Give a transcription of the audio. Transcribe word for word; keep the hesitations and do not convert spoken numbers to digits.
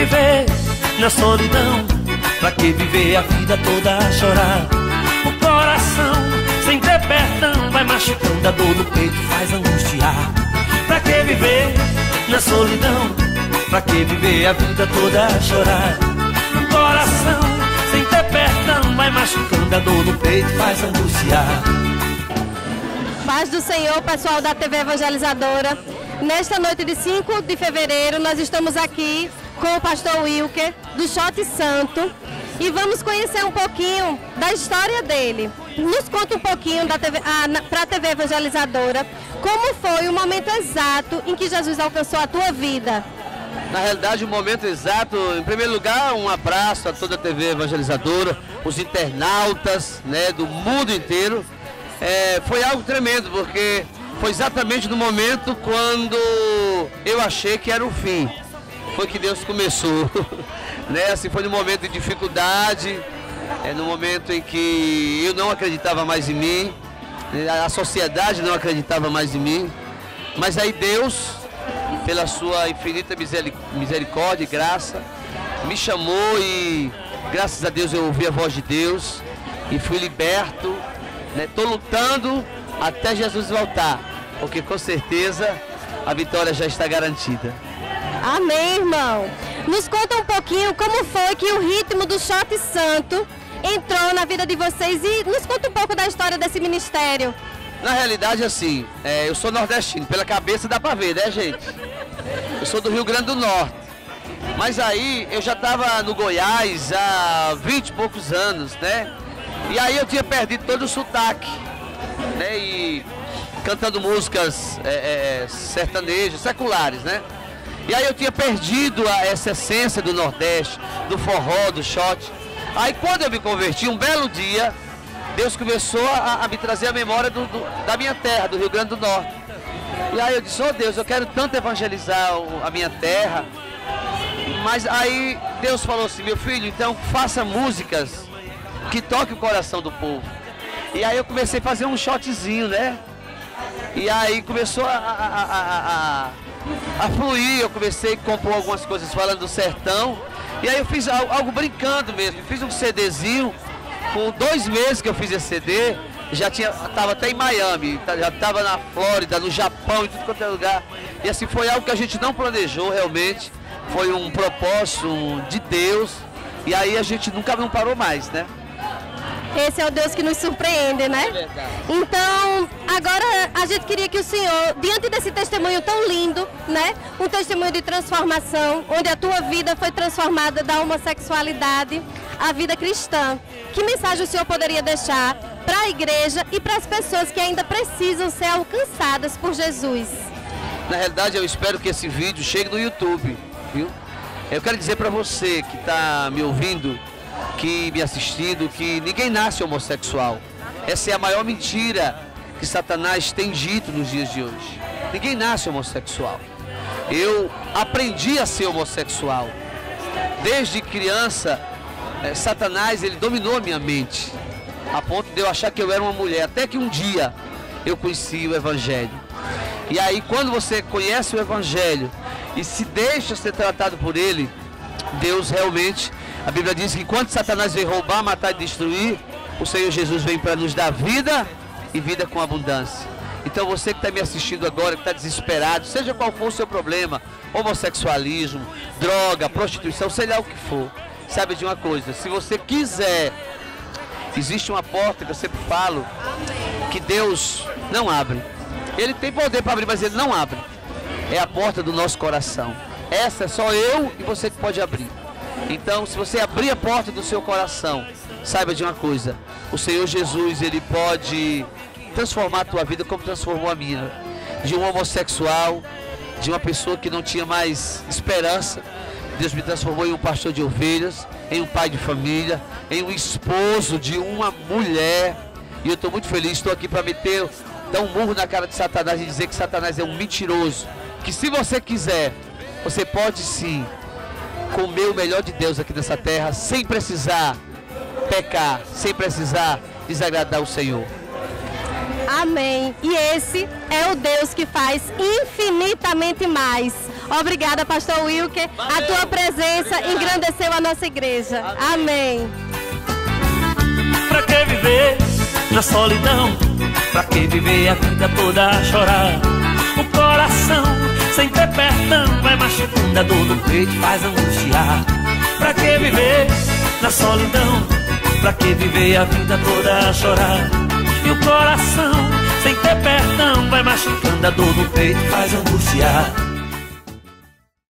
viver na solidão? Pra que viver a vida toda a chorar? O coração sem ter perdão vai machucando, a dor no peito faz angustiar. Pra que viver na solidão? Pra que viver a vida toda a chorar? O coração sem ter perdão vai machucando, a dor no peito faz angustiar. Paz do Senhor, pessoal da T V Evangelizadora. Nesta noite de cinco de fevereiro, nós estamos aqui com o pastor Wilker, do Shot Santo, e vamos conhecer um pouquinho da história dele. Nos conta um pouquinho para a T V Evangelizadora, como foi o momento exato em que Jesus alcançou a tua vida. Na realidade, o momento exato, em primeiro lugar, um abraço a toda a T V Evangelizadora, os internautas, né, do mundo inteiro. É, foi algo tremendo, porque foi exatamente no momento quando eu achei que era o fim. Foi que Deus começou, né? Assim, foi no momento de dificuldade, é, no momento em que eu não acreditava mais em mim, a sociedade não acreditava mais em mim, mas aí Deus, pela sua infinita misericórdia e graça, me chamou e graças a Deus eu ouvi a voz de Deus e fui liberto. Estou lutando até Jesus voltar, porque com certeza a vitória já está garantida. Amém, irmão. Nos conta um pouquinho como foi que o ritmo do Shot Santo entrou na vida de vocês e nos conta um pouco da história desse ministério. Na realidade, assim, é, eu sou nordestino, pela cabeça dá pra ver, né, gente? Eu sou do Rio Grande do Norte, mas aí eu já estava no Goiás há vinte e poucos anos, né? E aí eu tinha perdido todo o sotaque, né? E cantando músicas é, é, sertanejas, seculares, né? E aí eu tinha perdido a, essa essência do Nordeste, do forró, do shot. Aí quando eu me converti, um belo dia, Deus começou a, a me trazer a memória do, do, da minha terra, do Rio Grande do Norte. E aí eu disse, oh Deus, eu quero tanto evangelizar o, a minha terra. Mas aí Deus falou assim, meu filho, então faça músicas que toque o coração do povo. E aí eu comecei a fazer um shotzinho, né? E aí começou a, a, a, a, a fluir, eu comecei a compor algumas coisas falando do sertão. E aí eu fiz algo, algo brincando mesmo, fiz um CDzinho, com dois meses que eu fiz esse C D, já tinha, tava até em Miami, já estava na Flórida, no Japão, em tudo quanto é lugar. E assim, foi algo que a gente não planejou realmente, foi um propósito de Deus, e aí a gente nunca não parou mais, né? Esse é o Deus que nos surpreende, né? É verdade. Então, agora a gente queria que o Senhor, diante desse testemunho tão lindo, né? Um testemunho de transformação, onde a tua vida foi transformada da homossexualidade à vida cristã. Que mensagem o Senhor poderia deixar para a igreja e para as pessoas que ainda precisam ser alcançadas por Jesus? Na realidade, eu espero que esse vídeo chegue no YouTube, viu? Eu quero dizer para você que está me ouvindo, que me assistindo, que ninguém nasce homossexual. Essa é a maior mentira que Satanás tem dito nos dias de hoje. Ninguém nasce homossexual. Eu aprendi a ser homossexual. Desde criança, eh, Satanás ele dominou a minha mente, a ponto de eu achar que eu era uma mulher. Até que um dia eu conheci o Evangelho. E aí quando você conhece o Evangelho e se deixa ser tratado por ele, Deus realmente... A Bíblia diz que quando Satanás veio roubar, matar e destruir, o Senhor Jesus vem para nos dar vida e vida com abundância. Então você que está me assistindo agora, que está desesperado, seja qual for o seu problema, homossexualismo, droga, prostituição, sei lá o que for, sabe de uma coisa, se você quiser, existe uma porta que eu sempre falo, que Deus não abre. Ele tem poder para abrir, mas Ele não abre. É a porta do nosso coração. Essa é só eu e você que pode abrir. Então, se você abrir a porta do seu coração, saiba de uma coisa, o Senhor Jesus, Ele pode transformar a tua vida como transformou a minha. De um homossexual, de uma pessoa que não tinha mais esperança, Deus me transformou em um pastor de ovelhas, em um pai de família, em um esposo de uma mulher. E eu estou muito feliz, estou aqui para meter, dar um murro na cara de Satanás e dizer que Satanás é um mentiroso. Que se você quiser, você pode sim comer o melhor de Deus aqui nessa terra, sem precisar pecar, sem precisar desagradar o Senhor. Amém. E esse é o Deus que faz infinitamente mais. Obrigada, pastor Wilker. A tua presença Obrigado. engrandeceu a nossa igreja. Amém. Pra que viver na solidão? Pra que viver a vida toda a chorar? O coração sem ter perdão vai machucando, a dor no peito faz angustiar. Pra que viver na solidão? Pra que viver a vida toda a chorar? E o coração sem ter perdão vai machucando, a dor no peito faz angustiar.